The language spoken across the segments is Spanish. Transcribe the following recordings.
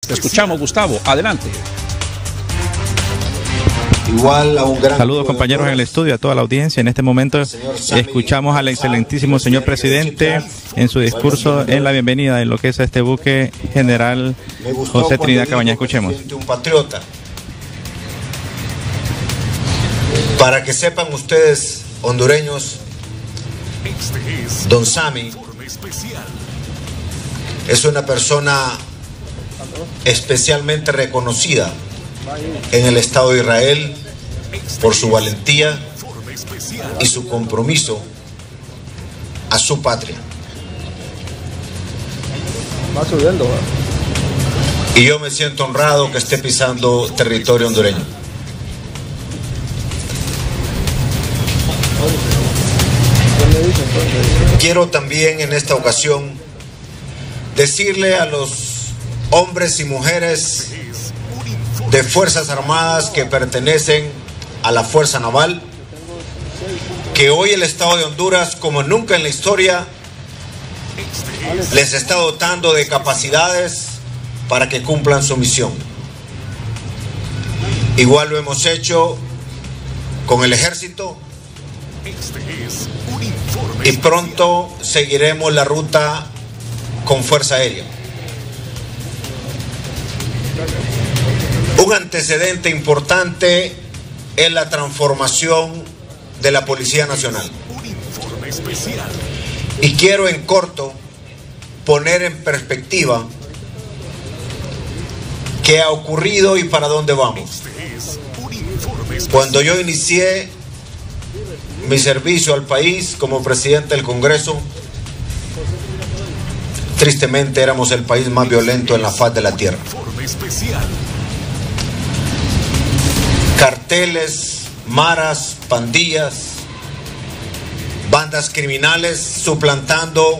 Te escuchamos, Gustavo. Adelante. Igual a un gran saludos, compañeros en el estudio, a toda la audiencia. En este momento escuchamos al excelentísimo señor presidente en su discurso en la bienvenida en lo que es este buque general José Trinidad Cabañas. Escuchemos. Un patriota. Para que sepan ustedes, hondureños, don Sammy es una persona especialmente reconocida en el Estado de Israel por su valentía y su compromiso a su patria. Y yo me siento honrado que esté pisando territorio hondureño. Quiero también en esta ocasión decirle a los hombres y mujeres de Fuerzas Armadas que pertenecen a la Fuerza Naval que hoy el Estado de Honduras, como nunca en la historia, les está dotando de capacidades para que cumplan su misión. Igual lo hemos hecho con el Ejército y pronto seguiremos la ruta con Fuerza Aérea. Un antecedente importante es la transformación de la Policía Nacional. Y quiero en corto poner en perspectiva qué ha ocurrido y para dónde vamos. Cuando yo inicié mi servicio al país como presidente del Congreso, tristemente éramos el país más violento en la faz de la tierra. Carteles, maras, pandillas, bandas criminales suplantando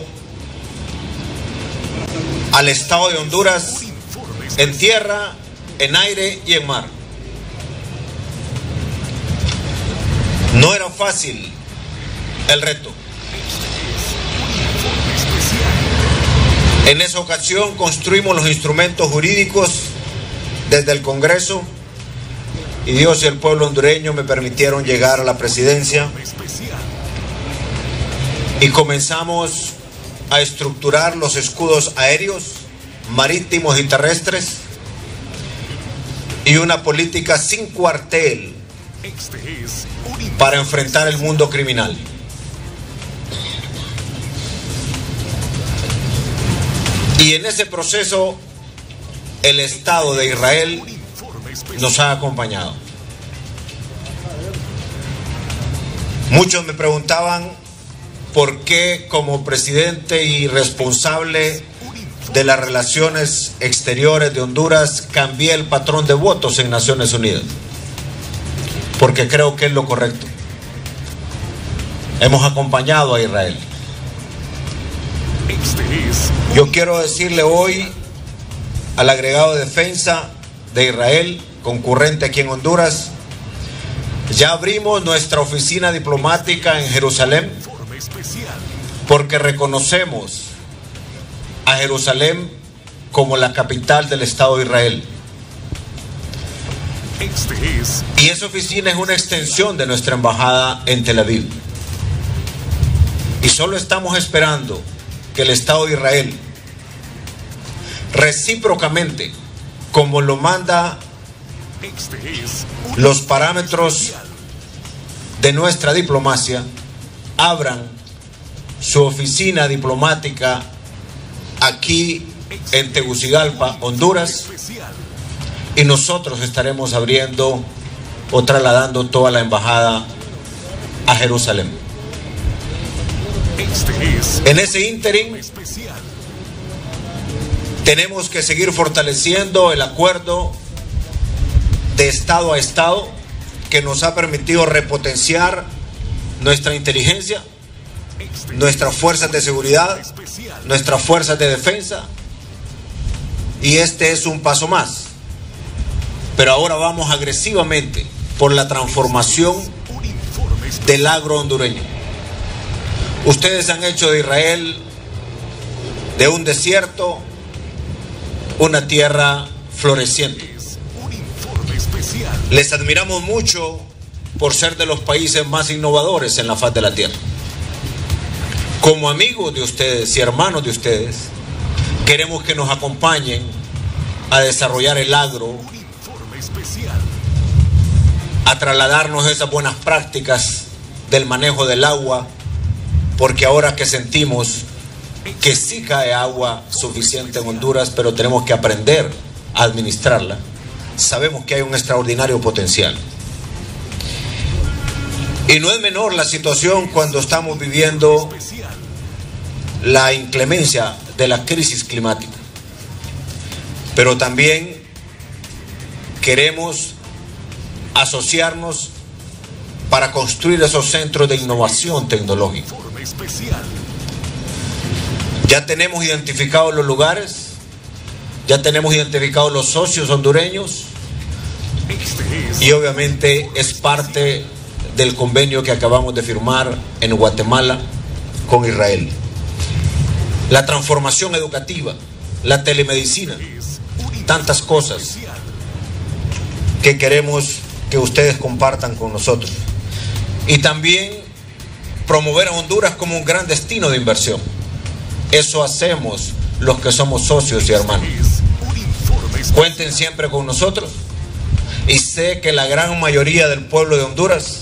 al Estado de Honduras en tierra, en aire y en mar. No era fácil el reto. En esa ocasión construimos los instrumentos jurídicos desde el Congreso y Dios y el pueblo hondureño me permitieron llegar a la presidencia y comenzamos a estructurar los escudos aéreos, marítimos y terrestres y una política sin cuartel para enfrentar el mundo criminal. Y en ese proceso el Estado de Israel nos ha acompañado. Muchos me preguntaban por qué como presidente y responsable de las relaciones exteriores de Honduras cambié el patrón de votos en Naciones Unidas. Porque creo que es lo correcto. Hemos acompañado a Israel. Yo quiero decirle hoy al agregado de defensa de Israel, concurrente aquí en Honduras, ya abrimos nuestra oficina diplomática en Jerusalén porque reconocemos a Jerusalén como la capital del Estado de Israel. Y esa oficina es una extensión de nuestra embajada en Tel Aviv. Y solo estamos esperando que el Estado de Israel recíprocamente, como lo manda los parámetros de nuestra diplomacia, abran su oficina diplomática aquí en Tegucigalpa, Honduras, y nosotros estaremos abriendo o trasladando toda la embajada a Jerusalén. En ese ínterin tenemos que seguir fortaleciendo el acuerdo de Estado a Estado que nos ha permitido repotenciar nuestra inteligencia, nuestras fuerzas de seguridad, nuestras fuerzas de defensa, y este es un paso más. Pero ahora vamos agresivamente por la transformación del agro hondureño. Ustedes han hecho de Israel, de un desierto, una tierra floreciendo. Les admiramos mucho por ser de los países más innovadores en la faz de la tierra. Como amigos de ustedes y hermanos de ustedes, queremos que nos acompañen a desarrollar el agro, a trasladarnos esas buenas prácticas del manejo del agua, porque ahora que sentimos que sí cae agua suficiente en Honduras, pero tenemos que aprender a administrarla, sabemos que hay un extraordinario potencial. Y no es menor la situación cuando estamos viviendo la inclemencia de la crisis climática. Pero también queremos asociarnos para construir esos centros de innovación tecnológica. Ya tenemos identificados los lugares, ya tenemos identificados los socios hondureños y obviamente es parte del convenio que acabamos de firmar en Guatemala con Israel. La transformación educativa, la telemedicina, tantas cosas que queremos que ustedes compartan con nosotros. Y también promover a Honduras como un gran destino de inversión. Eso hacemos los que somos socios y hermanos. Cuenten siempre con nosotros y sé que la gran mayoría del pueblo de Honduras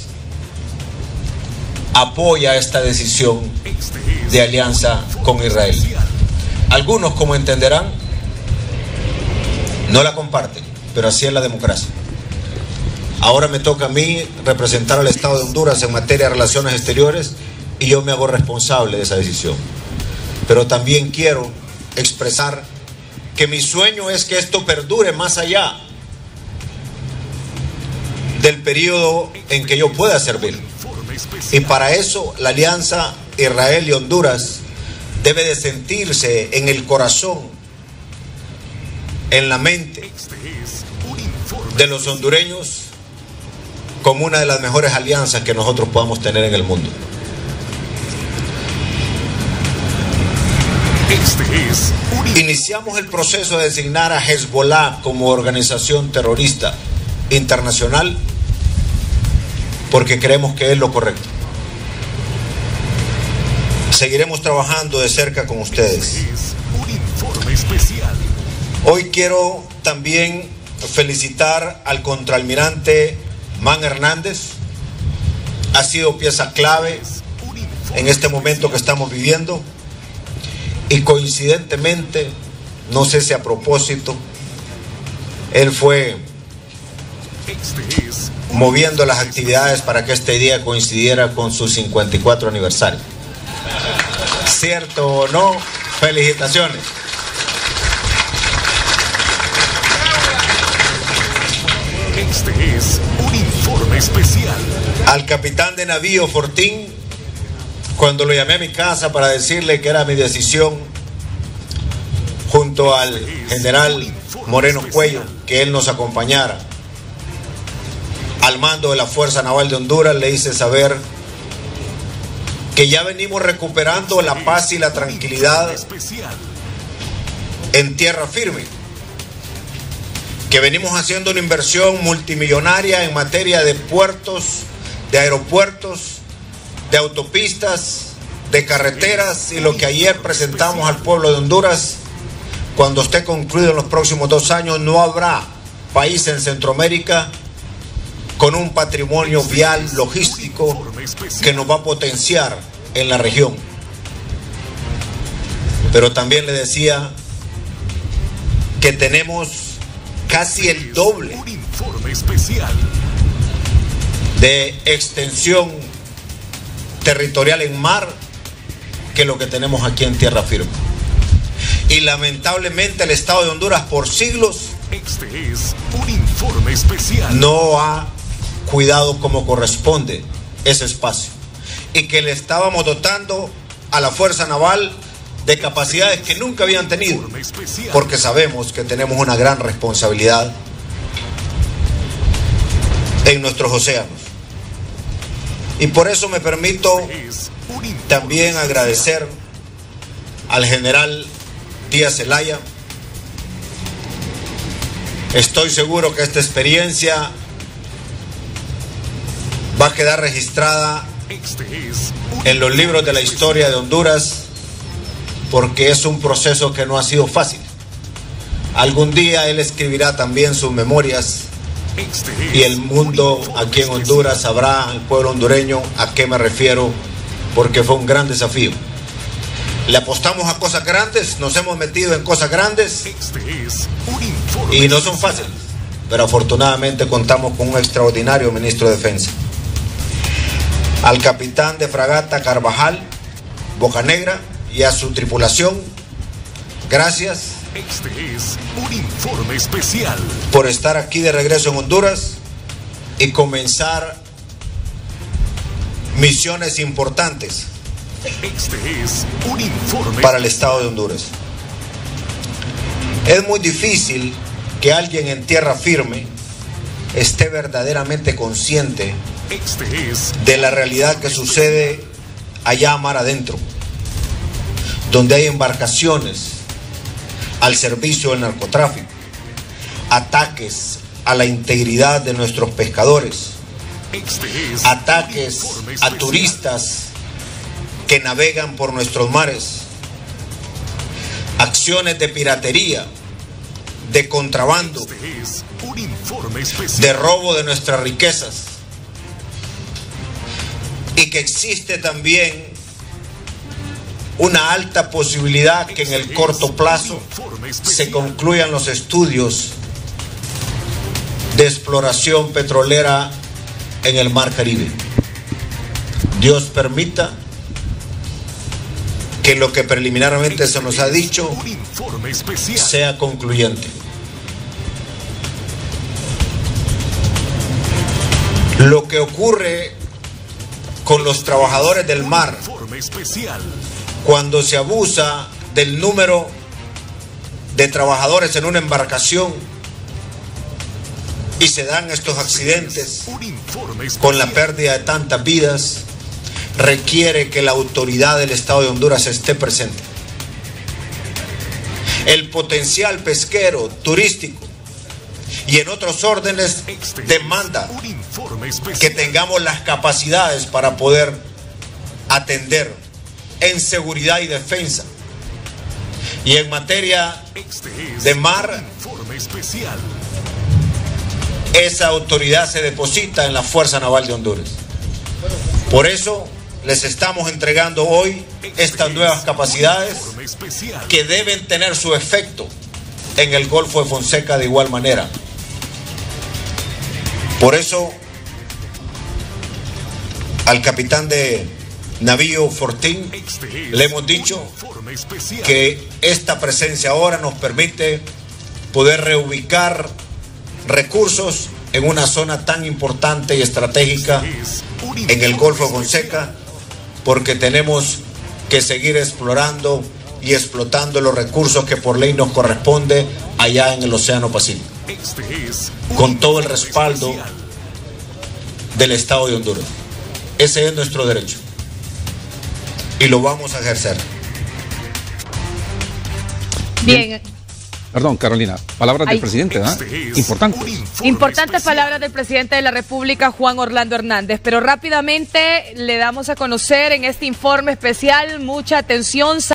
apoya esta decisión de alianza con Israel. Algunos, como entenderán, no la comparten, pero así es la democracia. Ahora me toca a mí representar al Estado de Honduras en materia de relaciones exteriores y yo me hago responsable de esa decisión. Pero también quiero expresar que mi sueño es que esto perdure más allá del periodo en que yo pueda servir. Y para eso la alianza Israel y Honduras debe de sentirse en el corazón, en la mente de los hondureños como una de las mejores alianzas que nosotros podamos tener en el mundo. Iniciamos el proceso de designar a Hezbollah como organización terrorista internacional porque creemos que es lo correcto. Seguiremos trabajando de cerca con ustedes. Hoy quiero también felicitar al contraalmirante Man Hernández. Ha sido pieza clave en este momento que estamos viviendo y coincidentemente, no sé si a propósito, él fue moviendo las actividades para que este día coincidiera con su 54 aniversario. ¿Cierto o no? Felicitaciones. Este es un informe especial. Al capitán de navío Fortín, cuando lo llamé a mi casa para decirle que era mi decisión, junto al general Moreno Cuello, que él nos acompañara al mando de la Fuerza Naval de Honduras, le hice saber que ya venimos recuperando la paz y la tranquilidad en tierra firme, que venimos haciendo una inversión multimillonaria en materia de puertos, de aeropuertos, de autopistas, de carreteras, y lo que ayer presentamos al pueblo de Honduras, cuando esté concluido en los próximos 2 años, no habrá país en Centroamérica con un patrimonio vial logístico que nos va a potenciar en la región. Pero también le decía que tenemos casi el doble de extensión territorial en mar que lo que tenemos aquí en tierra firme. Y lamentablemente el Estado de Honduras por siglos no ha cuidado como corresponde ese espacio, y que le estábamos dotando a la Fuerza Naval de capacidades que nunca habían tenido, porque sabemos que tenemos una gran responsabilidad en nuestros océanos. Y por eso me permito también agradecer al general Díaz Zelaya, Estoy seguro que esta experiencia va a quedar registrada en los libros de la historia de Honduras, porque es un proceso que no ha sido fácil. Algún día él escribirá también sus memorias y el mundo aquí en Honduras sabrá, el pueblo hondureño, a qué me refiero, porque fue un gran desafío. Le apostamos a cosas grandes, nos hemos metido en cosas grandes y no son fáciles, pero afortunadamente contamos con un extraordinario ministro de Defensa. Al capitán de fragata Carvajal, Bocanegra, y a su tripulación, gracias. Este es un informe especial Por estar aquí de regreso en Honduras y comenzar misiones importantes para el Estado de Honduras. Es muy difícil que alguien en tierra firme esté verdaderamente consciente de la realidad que sucede allá mar adentro, donde hay embarcaciones al servicio del narcotráfico, ataques a la integridad de nuestros pescadores, ataques a turistas que navegan por nuestros mares, acciones de piratería, de contrabando, de robo de nuestras riquezas, y que existe también una alta posibilidad que en el corto plazo se concluyan los estudios de exploración petrolera en el Mar Caribe. Dios permita que lo que preliminarmente se nos ha dicho sea concluyente. Lo que ocurre con los trabajadores del mar cuando se abusa del número de trabajadores en una embarcación y se dan estos accidentes con la pérdida de tantas vidas, requiere que la autoridad del Estado de Honduras esté presente. El potencial pesquero, turístico y en otros órdenes demanda que tengamos las capacidades para poder atender en seguridad y defensa. Y en materia de mar, esa autoridad se deposita en la Fuerza Naval de Honduras. Por eso les estamos entregando hoy estas nuevas capacidades que deben tener su efecto en el Golfo de Fonseca de igual manera. Por eso al capitán de navío Fortín le hemos dicho que esta presencia ahora nos permite poder reubicar recursos en una zona tan importante y estratégica en el Golfo de Fonseca, porque tenemos que seguir explorando y explotando los recursos que por ley nos corresponde allá en el Océano Pacífico, con todo el respaldo del Estado de Honduras. Ese es nuestro derecho y lo vamos a ejercer. Bien. Perdón, Carolina, palabras del presidente, ¿verdad? Importantes palabras del presidente de la República, Juan Orlando Hernández. Pero rápidamente le damos a conocer en este informe especial, mucha atención.